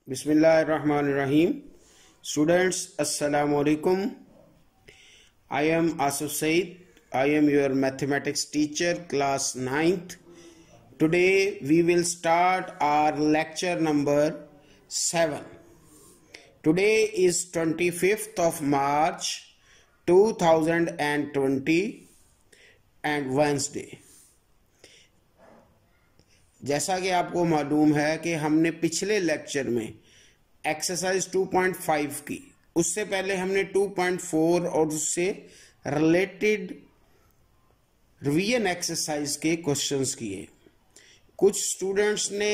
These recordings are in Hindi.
Bismillahirrahmanirrahim. Students, Assalamu alaikum. I am Asif Said. I am your mathematics teacher, class 9th. Today we will start our lecture number 7. Today is 25th of March 2020 and Wednesday. जैसा कि आपको मालूम है कि हमने पिछले लेक्चर में एक्सरसाइज 2.5 की, उससे पहले हमने 2.4 और उससे रिलेटेड रिवीजन एक्सरसाइज के क्वेश्चंस किए। कुछ स्टूडेंट्स ने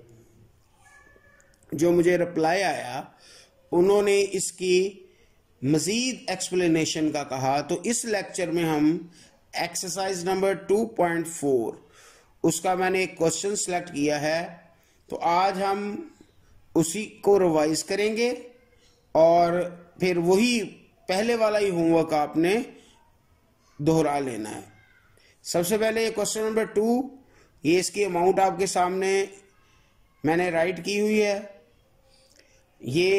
जो मुझे रिप्लाई आया, उन्होंने इसकी मजीद एक्सप्लेनेशन का कहा। तो इस लेक्चर में हम एक्सरसाइज नंबर 2.4 उसका मैंने एक क्वेश्चन सेलेक्ट किया है। तो आज हम उसी को रिवाइज करेंगे और फिर वही पहले वाला ही होमवर्क आपने दोहरा लेना है। सबसे पहले ये क्वेश्चन नंबर 2, ये इसकी अमाउंट आपके सामने मैंने राइट की हुई है। ये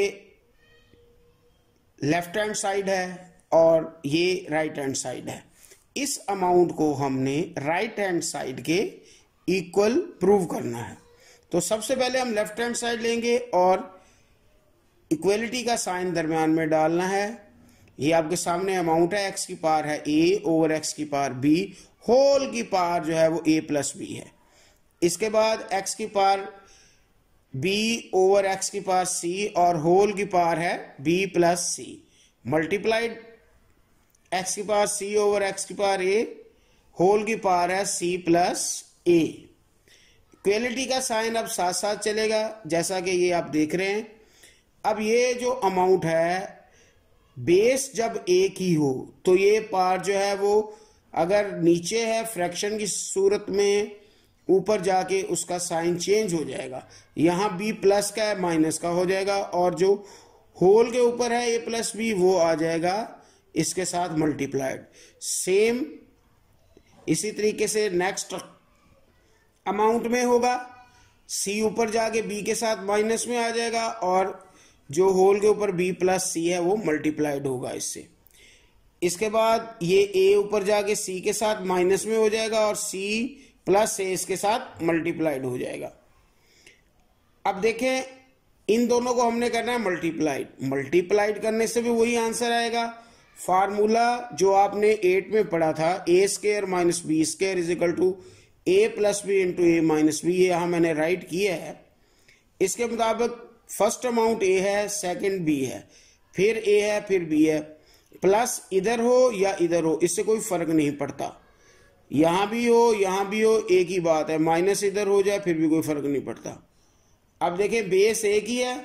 लेफ्ट हैंड साइड है और ये राइट हैंड साइड है। इस अमाउंट को हमने राइट हैंड साइड के इक्वल प्रूव करना है। तो सबसे पहले हम लेफ्ट हैंड साइड लेंगे और इक्वलिटी का साइन दरम्यान में डालना है। ये आपके सामने अमाउंट है, एक्स की पावर है a ओवर एक्स की पावर b, होल की पावर जो है वो a प्लस b है। इसके बाद एक्स की पावर b ओवर एक्स की पावर c और होल की पावर है b plus c, multiplied x की पावर c ओवर एक्स की पावर a, होल की पावर है c प्लस a। इक्वलिटी का साइन अब साथ साथ चलेगा, जैसा कि ये आप देख रहे हैं। अब ये जो अमाउंट है, बेस जब एक ही हो तो ये पावर जो है वो अगर नीचे है फ्रैक्शन की सूरत में, ऊपर जाके उसका साइन चेंज हो जाएगा। यहाँ b प्लस का है, माइनस का हो जाएगा, और जो होल के ऊपर है a प्लस b वो आ जाएगा इसके साथ मल्टीप्लाइड। सेम इसी तरीके से नेक्स्ट अमाउंट में होगा, c ऊपर जाके b के साथ माइनस में आ जाएगा और जो होल के ऊपर b प्लस c है वो मल्टीप्लाइड होगा इससे। इसके बाद ये a ऊपर जाके c के साथ माइनस में हो जाएगा और c प्लस a इसके साथ मल्टीप्लाइड हो जाएगा। अब देखें, इन दोनों को हमने करना है मल्टीप्लाइड करने से भी वही आंसर आएगा। फार्मूला जो आपने 8 में पढ़ा था, a square minus B square is equal to a plus B into A minus B, ये यहां मैंने राइट किया है। इसके मुताबिक फर्स्ट अमाउंट a है, सेकंड b है, फिर a है, फिर b है। प्लस इधर हो या इधर हो इससे कोई फर्क नहीं पड़ता, यहां भी हो यहां भी हो एक ही बात है। माइनस इधर हो जाए फिर भी कोई फर्क नहीं पड़ता। अब देखें, बेस एक ही है,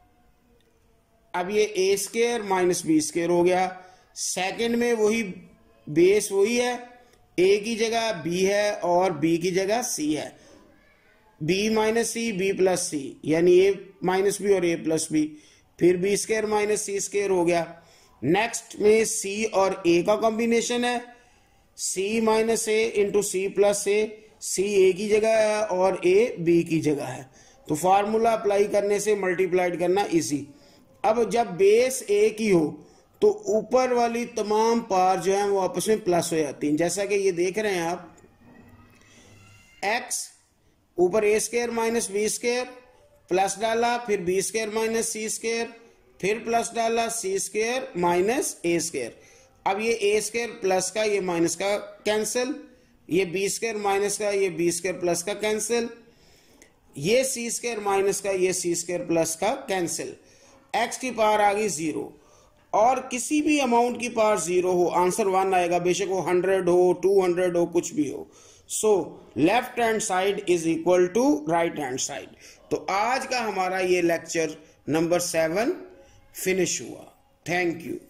अब ये a square minus B square हो गया। सेकंड में वही बेस वही है, a की जगह b है और b की जगह c है। b minus C, b plus C, यानी a माइनस बी और a प्लस बी, फिर b square minus C square हो गया। नेक्स्ट में c और a का कॉम्बिनेशन है, c minus a into C plus a, c a की जगह है और a b की जगह है। तो फार्मूला अप्लाई करने से मल्टीप्लाइड करना इजी। अब जब बेस एक ही हो तो ऊपर वाली तमाम पावर जो है वो आपस में प्लस हो जाती हैं। जैसा कि ये देख रहे हैं आप, x ऊपर a square minus B square plus डाला, फिर b square minus C square, फिर प्लस डाला c square minus a square. अब ये a स्क्वायर प्लस का ये माइनस का कैंसिल, ये b स्क्वायर माइनस का ये b स्क्वायर प्लस का कैंसिल, ये c स्क्वायर माइनस का ये c स्क्वायर प्लस का कैंसिल। x की पावर आ गई 0, और किसी भी अमाउंट की पावर 0 हो आंसर 1 आएगा, बेशक वो 100 हो 200 हो कुछ भी हो। So left hand side is equal to right hand side. तो आज का हमारा ये लेक्चर नंबर 7 फिनिश हुआ। Thank you.